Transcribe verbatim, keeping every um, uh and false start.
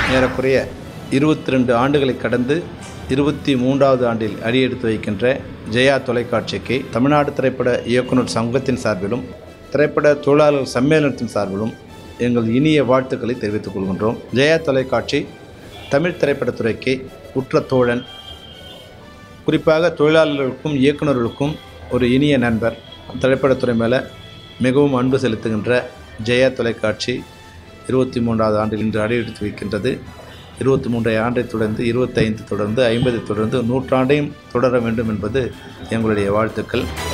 ஏறக்குறைய இருபத்தி ரெண்டு ஆண்டுகளை கடந்து இருபத்தி மூன்றாவது ஆண்டில் அடியெடுத்து வைக்கின்ற ஜெயா தொலைக்காட்சிக்கு தமிழ்நாடு திரைப்பட இயக்குனர் சங்கத்தின் சார்பிலும் திரைப்பட தொழிலாளர் சம்மேளனத்தின் சார்பிலும் எங்கள் இனிய வாழ்த்துக்களை தெரிவித்துக் கொள்கின்றோம். ஜெயா தொலைக்காட்சி தமிழ் திரைப்படத்துறைக்கு உற்ற தோழன், குறிப்பாக தொழிலாளர்களுக்கும் இயக்குநர்களுக்கும் ஒரு இனிய நண்பர். திரைப்படத்துறை மேலே மிகவும் அன்பு செலுத்துகின்ற ஜெயா தொலைக்காட்சி இருபத்தி மூன்றாவது ஆண்டில் இன்று அடியெடுத்து வைக்கின்றது. இருபத்தி மூன்றை ஆண்டை தொடர்ந்து இருபத்தைந்து தொடர்ந்து ஐம்பதை தொடர்ந்து நூற்றாண்டையும் தொடர வேண்டும் என்பது எங்களுடைய வாழ்த்துக்கள்.